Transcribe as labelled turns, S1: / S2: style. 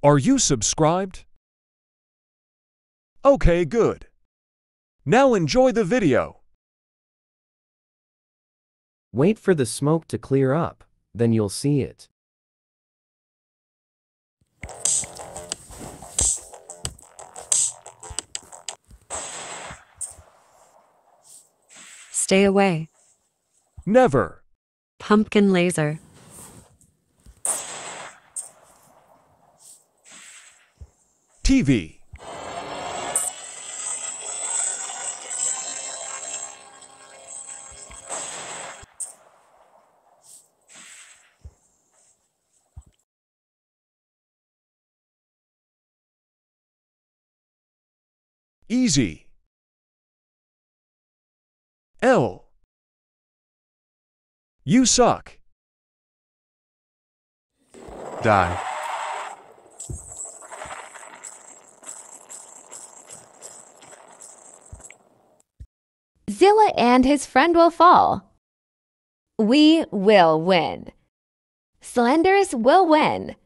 S1: Are you subscribed? Okay, good. Now enjoy the video.
S2: Wait for the smoke to clear up, then you'll see it.
S3: Stay away.
S1: Never.
S3: Pumpkin laser.
S1: TV. Easy. L. You suck. Die.
S4: Zilla and his friend will fall. We will win. Slenders will win.